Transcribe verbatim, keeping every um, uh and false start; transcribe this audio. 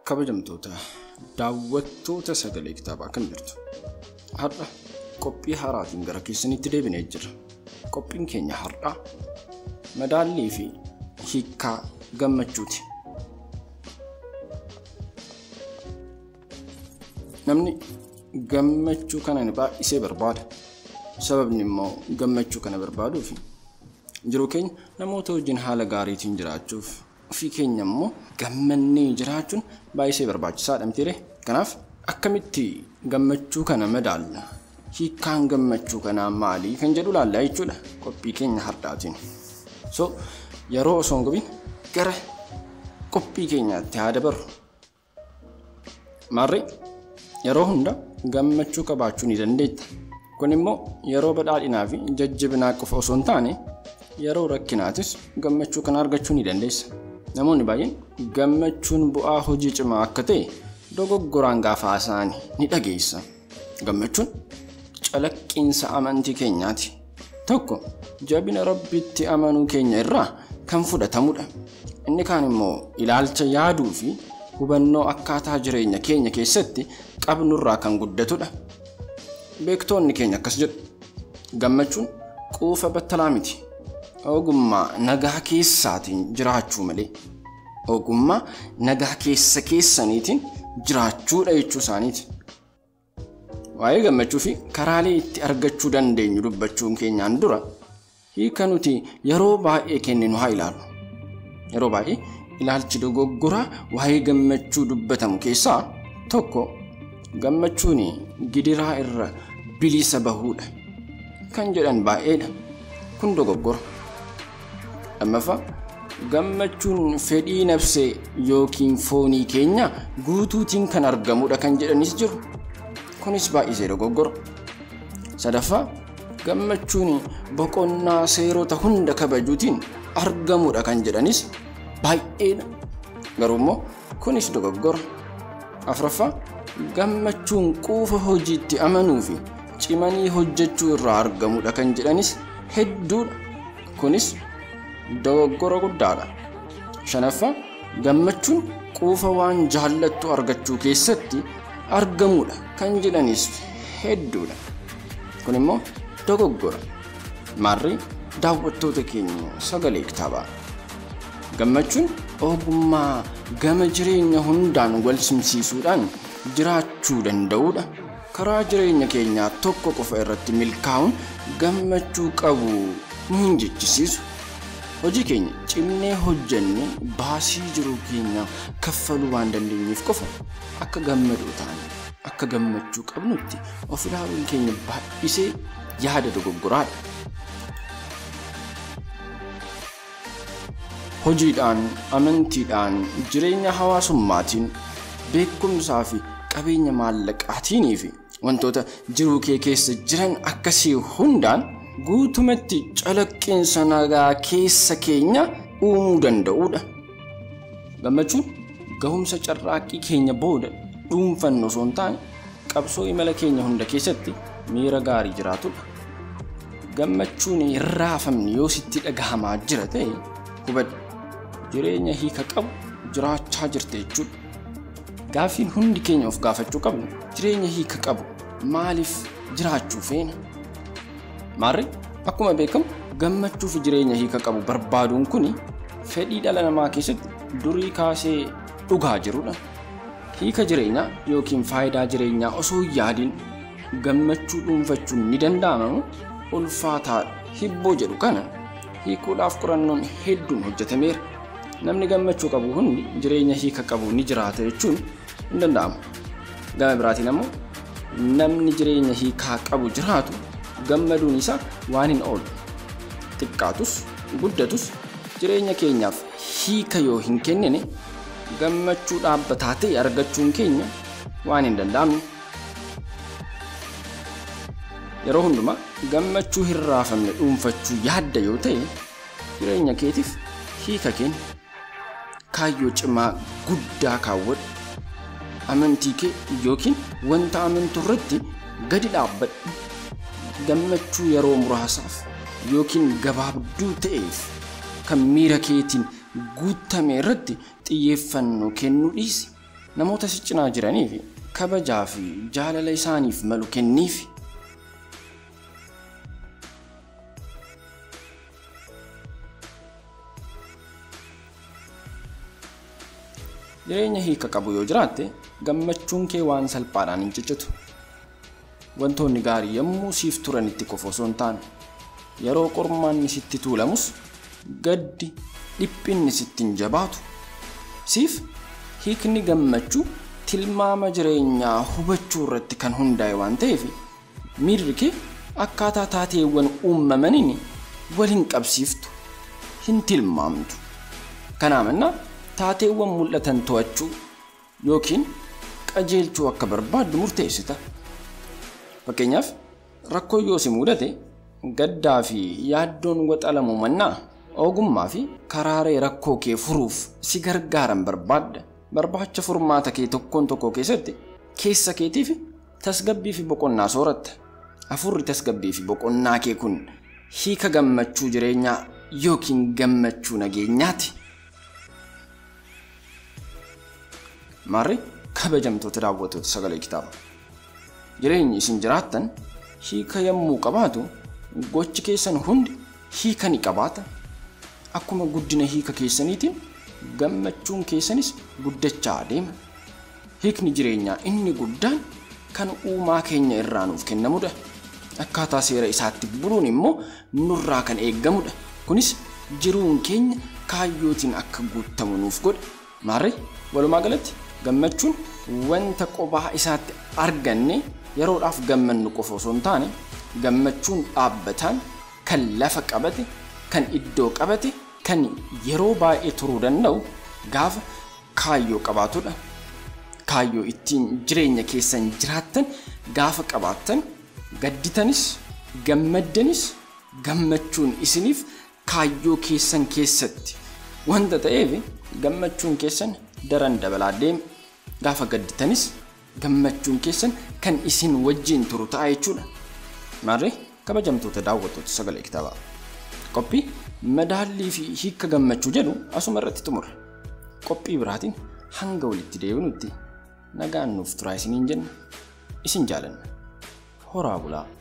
kabajamtoota daawwattoota sagalee kitaabaa kan jirtu. Har'a qophii haraatiin gara keessanitti deebinee jirra. Qophiin keenya har'a madaallii fi hiikkaa gammachuuti. Namni gammachuu kana ni baay'isee barbaada. Sababni immoo gammachuu kana barbaaduuf jiruu keenya namoota wajjin haala gaariitiin jiraachuuf ofii keenya immoo gammannee jiraachuun baay'isee barbaachisaadha mitiire. Kanaaf akkamitti gammachuu kana madaalla? Hiikkaan gammachuu kanaa maali kan jedhu laallaa jechuudha qophii keenya har'aatiin. So yeroo osoo hin gubiin gara qophii keenyaatti haa dabarru. Maarree yeroo hunda gammachuu qabaachuu ni dandeetta. Kun immoo yeroo badhaadhinaa fi jajjabinaa qofa osoo hin taane yeroo rakkinaatis gammachuu kana argachuu ni dandeessa. Namoonni baay'een gammachuun bu'aa hojii cimaa akka ta'e dogoggoraan gaafa isaanii ni dhageessa. Gammachuun calaqqiinsa amantii keenyaati. Tokko jabina Rabbitti amanuu keenya irraa kan fudhatamudha. Inni kaan immoo ilaalcha yaaduu fi hubannoo akkaataa jireenya keenya keessatti qabnurraa kan guddatudha. Beektoonni keenya akkas jedhu. Gammachuun quufa battalaa miti. Ogummaa nagaa keessaatiin jiraachuu malee. Ogummaa nagaa keessa keessaniitiin jiraachuudha jechuu isaaniiti. Waa'ee gammachuu fi karaalee itti argachuu dandeenyu dubbachuun keenyaan dura hiika nuti yeroo baay'ee kenninu haa ilaallu. Yeroo baay'ee ilaalchi dogoggoraa waa'ee gammachuu dubbatamu keessaa tokko gammachuun gidiraa irra bilisa bahuudha kan jedhan baay'eedha. Kun dogoggora. Lammaffaa gammachuun fedhii nafsee yookiin foonii keenya guutuutiin kan argamudha kan jedhanis jiru. Kunis baay'isee dogoggora. Sadaffaa gammachuun boqonnaa seerota hunda kabajuutiin argamudha kan jedhanis baay'eedha. Garuu immoo kunis dogoggora. Afuraffaa gammachuun quufa hojiitti amanuu fi cimanii hojjechuu irraa argamudha kan jedhanis hedduudha. Kunis dogoggora guddaadha. Shanaffaa gammachuun quufa waan jaallattu argachuu keessatti argamudha kan jedhanis hedduudha. Kun immoo dogoggora. Maarree daawwattoota keenya sagalee kitaabaa. Gammachuun ogummaa gama jireenya hundaan wal simsiisuudhaan jiraachuu danda'udha. Karaa jireenya keenyaa tokko qofa irratti milkaa'uun gammachuu qabu hin jechisiisu. Hojii keenya cimnee hojjennee baasii jiruu keenya kaffaluu waan dandeenyeef qofa akka gammadoo taane akka gammachuu qabnutti of ilaaluun keenya baay'isee yaada dogoggoraadha. Hojiidhaan, amantiidhaan, jireenya hawaasummaatiin, beekumsaa fi qabeenya maallaqaatiin fi wantoota jiruu kee keessa jiran akkasii hundaan guutumatti calaqqiinsa nagaa keessa keenya uumuu danda'udha. Gammachuun gahumsa carraaqqii keenya booda dhuunfannu osoo hin taane qabsoo imala keenya hunda keessatti miira gaarii jiraatudha. Gammachuun irraafamni yoo sitti dhagahamaa jira ta'e hubadhu jireenya hiika qabu jiraachaa jirte jechuudha. Gaaffiin hundi keenya of gaafachuu qabnu jireenya hiika qabu maaliif jiraachuu feena? Maarree akkuma beekamu gammachuu fi jireenya hiika qabu barbaaduun kuni fedhii dhala namaa keessatti durii kaasee dhugaa jirudha. Hiika jireenyaa yookiin faayidaa jireenyaa osoo yaadiin gammachuu dhuunfachuun ni danda'ama. Ulfaataadha. Hibboo jedhu kana hiikuudhaaf qorannoon hedduun hojjetameera. Namni gammachuu qabu hundi jireenya hiika qabu ni jiraata jechuun hin danda'amu. Gama biraatiin ammoo namni jireenya hiikaa qabu jiraatu gammaduun isaa waan hin oolu. Xiqqaatus guddatus jireenya keenyaaf hiika yoo hin kennine gammachuu dhaabbataa ta'e argachuun keenya waan hin danda'amne. Yeroo hundumaa gammachuu hin raafamne dhuunfachuu yaadda yoo ta'e jireenya keetiif hiika kenni. Kaayyoo cimaa guddaa kaawwadhu. Amantii kee yookiin wanta amantu irratti gadi dhaabbadhu. Gammachuu yeroo muraasaaf yookiin gabaabduu ta'eef kan miira keetiin guutame irratti xiyyeeffannoo kennuu dhiisi. namoota si cinaa jiraniif kabajaa fi jaalala isaaniif malu kenniif. Jireenya hiika qabu yoo jiraatte gammachuun kee waan salphaadhaan hin ciccitu. Wantoonni gaarii yommuu siif turanitti qofa osoo hin taane yeroo qormaanni sitti tuulamus gaddi dhiphinni sitti hin jabaatu. Siif hiikni gammachuu tilmaama jireenyaa hubachuu irratti kan hundaa'e waan ta'eef miirri kee akkaataa taateewwan uumamaniin waliin qabsiiftu hin tilmaamtu. Kanaafuu taateewwan mul'atan to'achuu yookiin qajeelchuu akka barbaaddu murteessita. Fakkeenyaaf rakkoo yoo si mudate gaddaa fi yaaddoon waxalamu mannaa ogummaa fi karaalee rakkoo kee furuuf si gargaaran barbaadda. Barbaacha furmaata kee tokkoon tokko keessatti keessa keetiif tasgabbii fi boqonnaa sooratta. Afurri tasgabbii fi boqonnaa kee kun hiika gammachuu jireenyaa yookiin gammachuu nageenyaati. Maarri kabajamtoota daawwattoota sagalee kitaaba. Jireenyi isin jiraattan hiika yommuu qabaatu gochi keessan hundi hiika ni qabaata. Akkuma guddina hiika keessaniitiin gammachuun keessanis guddachaa adeema. Hiikni jireenyaa inni guddaan kan uumaa keenya irraa nuuf kennamudha. Akkaataa seera isaatti buluun immoo nurraa kan eeggamudha. Kunis jiruun keenya kaayyootiin akka guutamu nuuf godha. Maarri walumaa galatti gammachuun wanta qophaa isaatti arganne yeroodhaaf gammannu qofa osoo hin taane gammachuun dhaabbataan kan lafa qabate kan iddoo qabate kan yeroo baay'ee turuu danda'u gaafa kaayyoo qabaatudha. Kaayyoo ittiin jireenya keessan jiraattan gaafa qabaattan gadditanis gammaddanis gammachuun isiniif kaayyoo keessan keessatti wanta ta'eef gammachuun keessan daran dabalaa deema. Gaafa gadditanis gammachuun keessan kan isin wajjin turu ta'a jechuudha. Maarree kabajamtoota daawwattoota sagalee kitaabaa. Qophii madaallii fi hiika gammachuu jedhu asuma irratti xumura. Qophii biraatiin hanga walitti deebinutti nagaan nuuf turaa isiniin jenna. Isin jaalanna. Horaa bulaa.